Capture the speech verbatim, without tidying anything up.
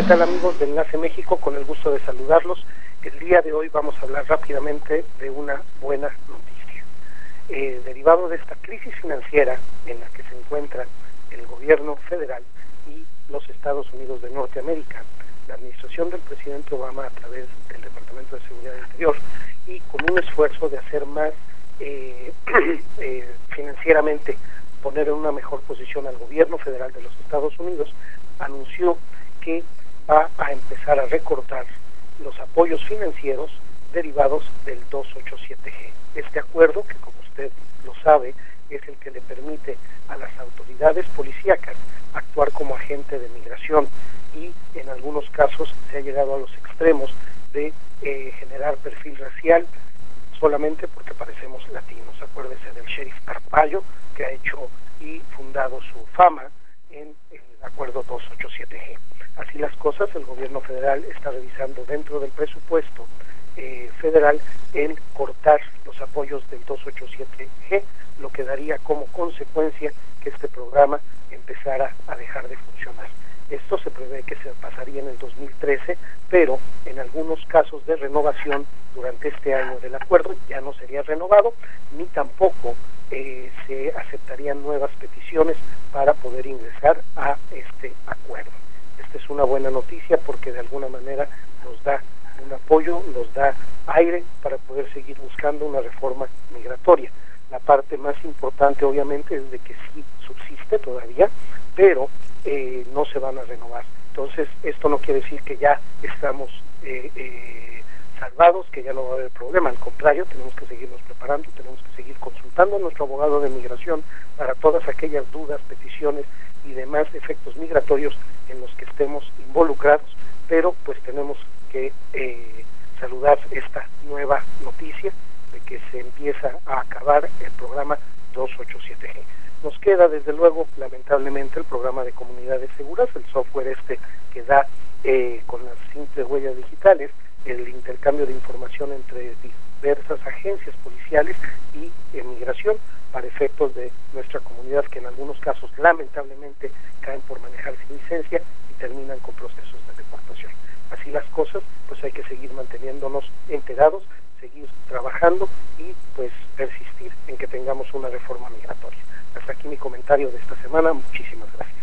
¿Qué tal, amigos de Enlace México? Con el gusto de saludarlos. El día de hoy vamos a hablar rápidamente de una buena noticia. Eh, derivado de esta crisis financiera en la que se encuentran el gobierno federal y los Estados Unidos de Norteamérica, la administración del presidente Obama a través del Departamento de Seguridad Interior y con un esfuerzo de hacer más eh, eh, financieramente, poner en una mejor posición al gobierno federal de los Estados Unidos, anunció que va a empezar a recortar los apoyos financieros derivados del doscientos ochenta y siete G. Este acuerdo, que como usted lo sabe, es el que le permite a las autoridades policíacas actuar como agente de migración y en algunos casos se ha llegado a los extremos de eh, generar perfil racial solamente porque parecemos latinos. Acuérdese del sheriff Carpallo, que ha hecho y fundado su fama en el acuerdo doscientos ochenta y siete G. Así las cosas, el gobierno federal está revisando dentro del presupuesto eh, federal el cortar los apoyos del doscientos ochenta y siete G, lo que daría como consecuencia que este programa empezara a dejar de funcionar. Esto se prevé que se pasaría en el dos mil trece, pero en algunos casos de renovación durante este año del acuerdo ya no sería renovado, ni tampoco eh, se aceptarían nuevas peticiones para poder ingresar a este acuerdo. Esta es una buena noticia porque de alguna manera nos da un apoyo, nos da aire para poder seguir buscando una reforma migratoria. La parte más importante obviamente es de que sí subsiste todavía, pero eh, no se van a renovar. Entonces esto no quiere decir que ya estamos eh, eh, salvados, que ya no va a haber problema. Al contrario, tenemos que seguirnos preparando, tenemos que seguir consultando a nuestro abogado de migración para todas aquellas dudas, peticiones y demás efectos migratorios en los que estemos involucrados, pero pues tenemos que eh, saludar esta nueva noticia de que se empieza a acabar el programa doscientos ochenta y siete G. Nos queda desde luego lamentablemente el programa de comunidades seguras, el software este que da eh, con las simples huellas digitales el intercambio de información entre diversas agencias policiales y migración para efectos de nuestra comunidad, que en algunos casos lamentablemente caen por manejar sin licencia y terminan con procesos de deportación. Así las cosas, pues hay que seguir manteniéndonos enterados, seguir trabajando y pues persistir en que tengamos una reforma migratoria. Hasta aquí mi comentario de esta semana. Muchísimas gracias.